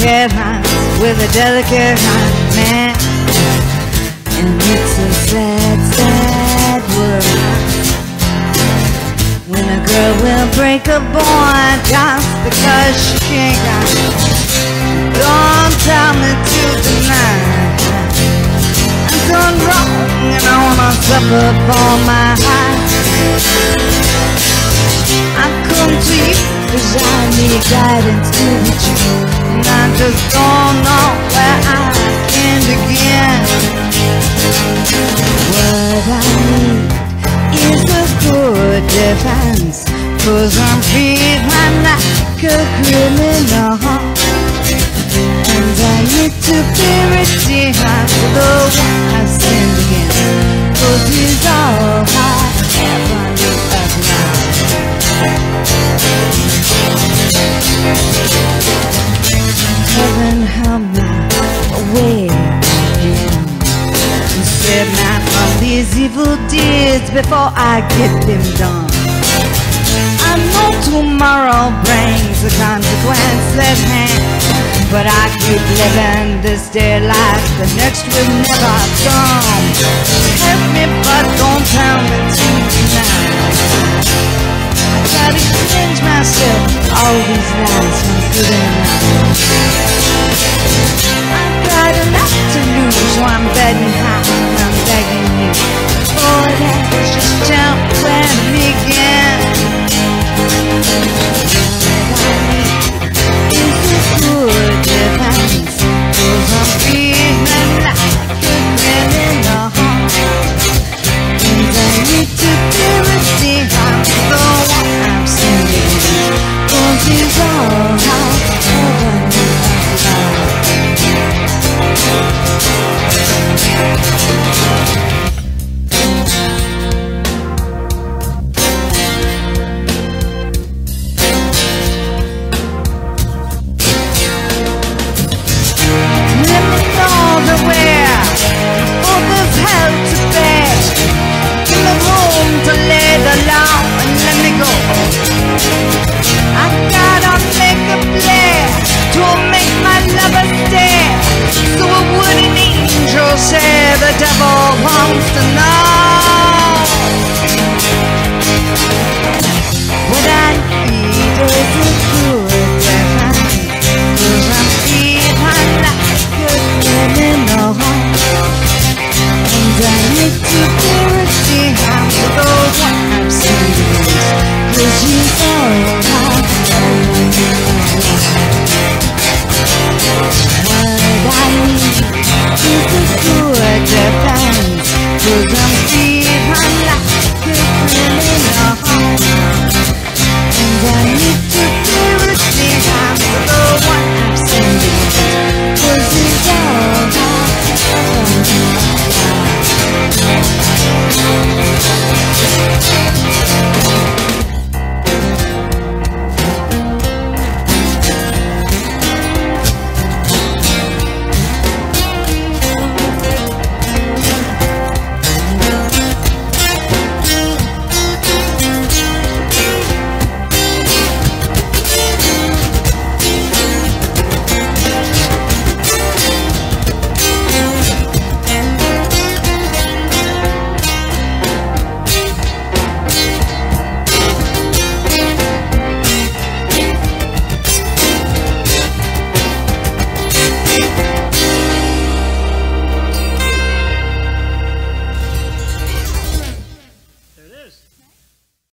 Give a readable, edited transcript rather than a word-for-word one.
delicate hands with a delicate hand, man. And it's a sad, sad world when a girl will break a bond just because she can't got it. Don't tell me to deny I've done wrong and I wanna suffer for my heart. I come to you cause I need guidance to be true, and I just don't know where I can begin. What I need is a good defense, cause I'm feeling like a criminal, and I need to be redeemed for the one I sinned against, cause he's all I ever need of now. Heaven help me away again, save me from these evil deeds before I get them done. I know tomorrow brings a consequence at hand, but I keep living this day like the next will never come. Help me but don't tell me to tonight. I try to change myself, all these lies aren't good enough. I've got enough to lose, so I'm betting high and I'm begging you. Oh, let's just jump where to begin. What I need is a good defense, cause I'm feeling like a criminal, and I need to be redeemed from the one I'm singing, cause he's all I ever need of love. Let me know that we're all this hell to bear. Give me room to lay the law and let me go. I gotta make a play to make my lover stay. So a wooden angel say the devil wants to know.